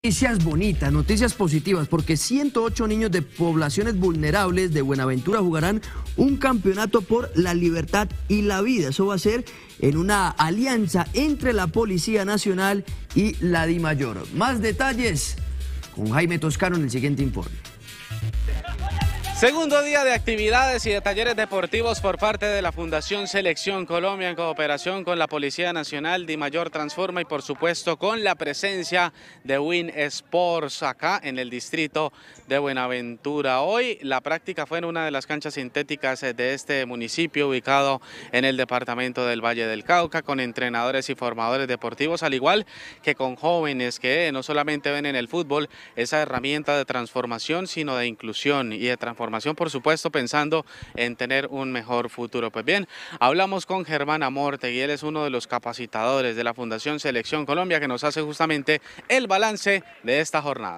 Noticias bonitas, noticias positivas, porque 108 niños de poblaciones vulnerables de Buenaventura jugarán un campeonato por la libertad y la vida. Eso va a ser en una alianza entre la Policía Nacional y la DIMAYOR. Más detalles con Jaime Toscano en el siguiente informe. Segundo día de actividades y de talleres deportivos por parte de la Fundación Selección Colombia en cooperación con la Policía Nacional, DIMAYOR Transforma y por supuesto con la presencia de Win Sports acá en el distrito de Buenaventura. Hoy la práctica fue en una de las canchas sintéticas de este municipio ubicado en el departamento del Valle del Cauca, con entrenadores y formadores deportivos, al igual que con jóvenes que no solamente ven en el fútbol esa herramienta de transformación, sino de inclusión y de transformación, por supuesto, pensando en tener un mejor futuro. Pues bien, hablamos con Germán Amortegui, él es uno de los capacitadores de la Fundación Selección Colombia, que nos hace justamente el balance de esta jornada.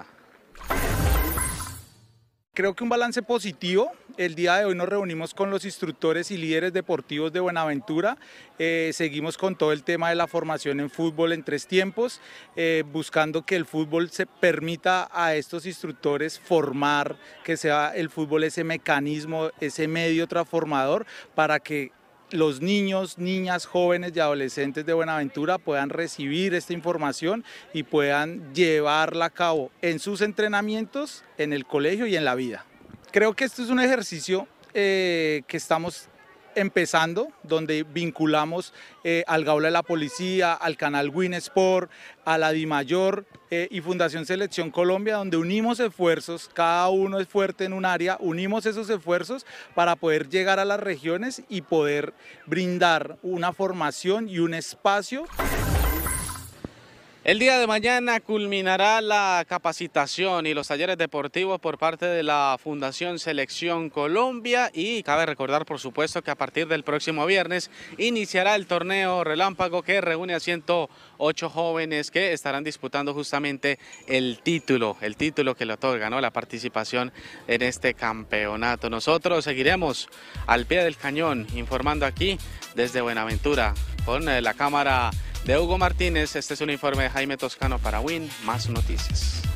Creo que un balance positivo. El día de hoy nos reunimos con los instructores y líderes deportivos de Buenaventura. Seguimos con todo el tema de la formación en fútbol en 3 tiempos, buscando que el fútbol se permita a estos instructores formar, que sea el fútbol ese mecanismo, ese medio transformador para que los niños, niñas, jóvenes y adolescentes de Buenaventura puedan recibir esta información y puedan llevarla a cabo en sus entrenamientos, en el colegio y en la vida. Creo que esto es un ejercicio que estamos empezando, donde vinculamos al Gaula de la Policía, al canal Win Sport, a la DIMAYOR y Fundación Selección Colombia, donde unimos esfuerzos, cada uno es fuerte en un área, unimos esos esfuerzos para poder llegar a las regiones y poder brindar una formación y un espacio. El día de mañana culminará la capacitación y los talleres deportivos por parte de la Fundación Selección Colombia y cabe recordar, por supuesto, que a partir del próximo viernes iniciará el torneo relámpago que reúne a 108 jóvenes que estarán disputando justamente el título que le otorga, ¿no?, la participación en este campeonato. Nosotros seguiremos al pie del cañón informando aquí desde Buenaventura con la cámara de Hugo Martínez. Este es un informe de Jaime Toscano para Win, más noticias.